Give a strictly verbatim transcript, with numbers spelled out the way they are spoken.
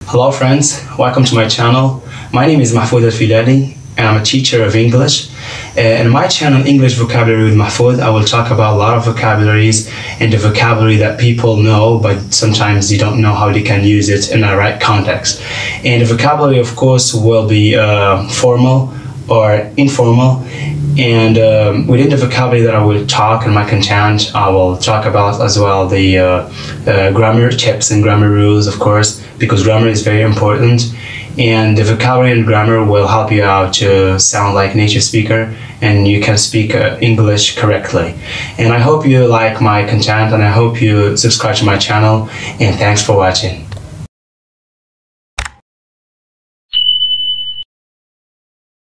Hello friends, welcome to my channel. My name is Mahfoud Al-Filali and I'm a teacher of English. Uh, in my channel, English Vocabulary with Mahfoud, I will talk about a lot of vocabularies and the vocabulary that people know, but sometimes they don't know how they can use it in the right context. And the vocabulary, of course, will be uh, formal or informal. And um, within the vocabulary that I will talk in my content, I will talk about as well the uh, uh, grammar tips and grammar rules, of course, because grammar is very important. And the vocabulary and grammar will help you out to sound like a native speaker and you can speak uh, English correctly. And I hope you like my content and I hope you subscribe to my channel, and thanks for watching.